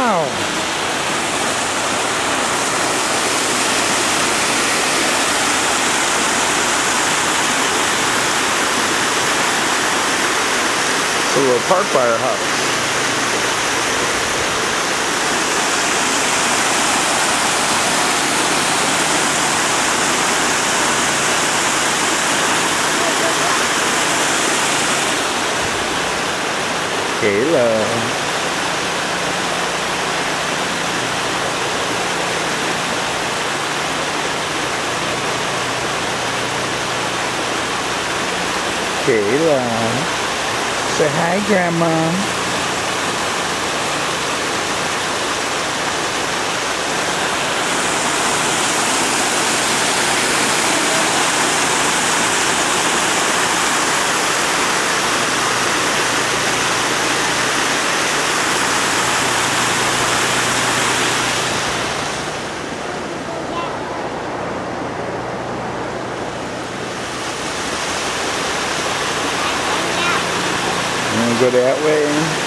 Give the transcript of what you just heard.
Wow. It's a little park by our house. Kayla. Kayla. Say hi, Grandma. You wanna go that way?